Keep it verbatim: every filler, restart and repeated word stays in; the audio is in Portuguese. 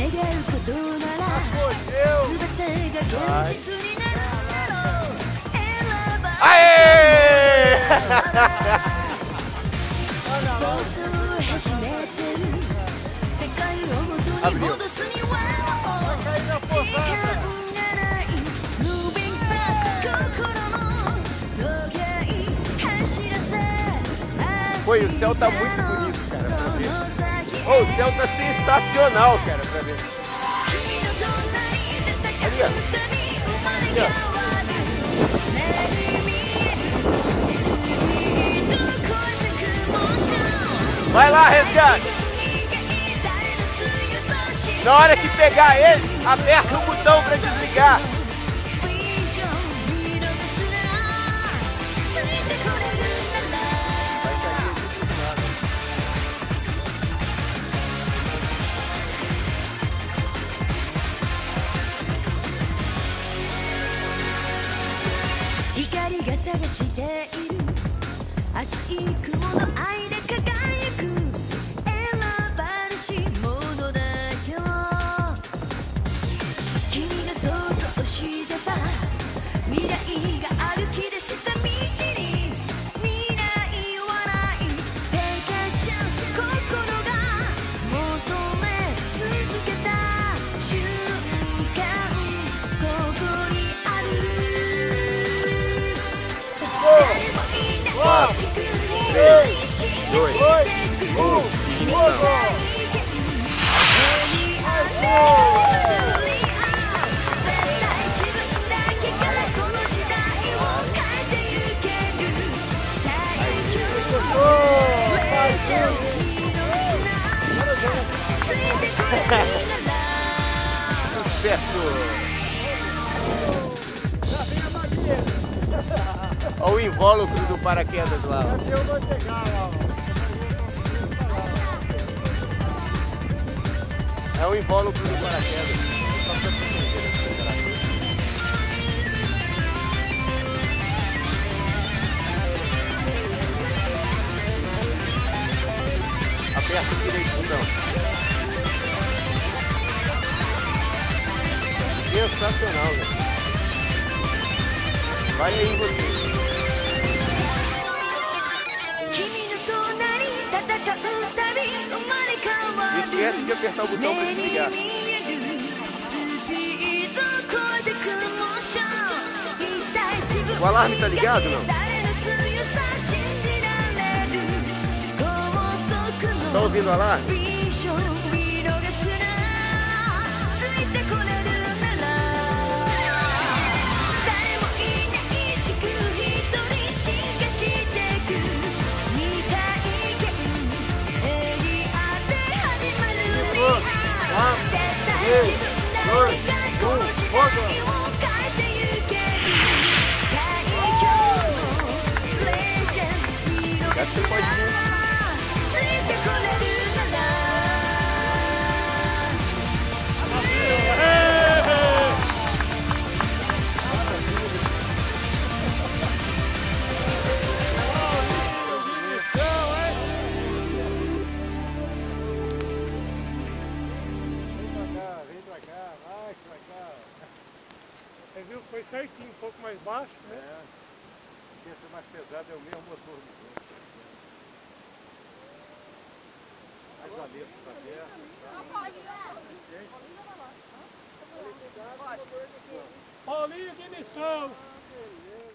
Aê! Abriu. Foi, o céu tá muito bonito, cara, pra ver. Oh, o céu tá sensacional, cara, pra ver. Ali, ó. Ali, ó. Vai lá, resgate. Na hora que pegar ele, aperta o botão pra desligar. Dois, um, olha o invólucro do paraquedas lá. Eu vou pegar lá. É o invólucro do paraquedas. Aperta direito, então. Sensacional, velho. Vai aí você. E esquece de apertar o botão para desligar. O alarme tá ligado, não? Tá ouvindo o alarme? três, dois, um, fogo! Você pode vir. Você viu que foi certinho, um pouco mais baixo, né? É. Esse mais pesado é o mesmo motor do outro. As aletas abertas. Paulinho de missão!